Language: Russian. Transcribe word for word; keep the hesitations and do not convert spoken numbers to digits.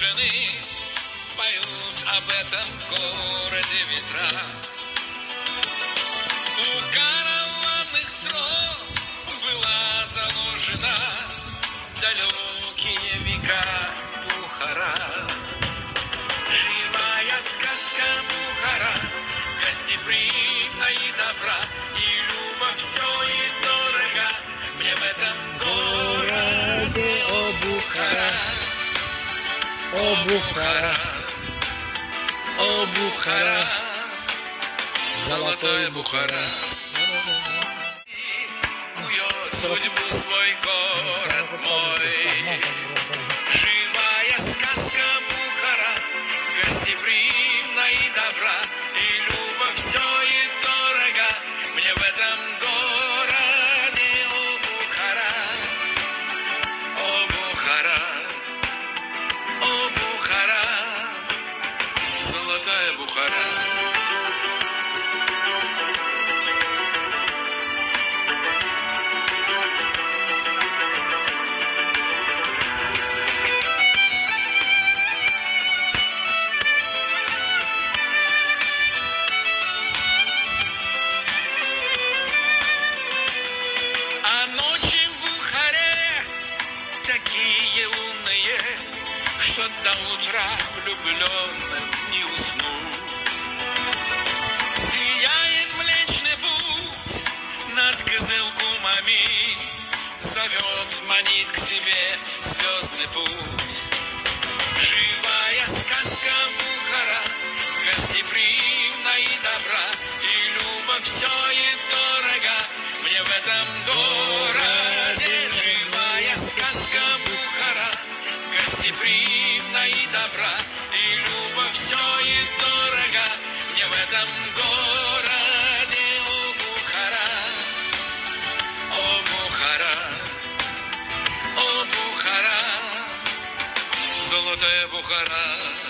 заслужены, поют об этом городе ветра. У караванных троп была заложена далекие века Бухара. Живая сказка Бухара, гостеприимна и добра, и любовь все и дорого мне в этом городе. О, Бухара, о, Бухара, о, Бухара, золотой Бухара. Кует судьбу свой город мой. Живая сказка Бухара, гостеприимна и добра, и любовь все и дорого мне в этом городе. О, Бухара, о, Бухара, о, Бухара, золотая Бухара. А ночи в Бухаре такие лунные, что до утра влюбленным не уснуть. Сияет Млечный Путь над Кызылкумами, зовет, манит к себе звездный путь. Живая сказка Бухара, гостеприимна и добра, и любовь все и дорого мне в этом городе. Живая сказка Бухара, гостеприимна и добра, и любовь все и дорого мне в этом городе. О, Бухара, о, Бухара, о, Бухара, золотая Бухара.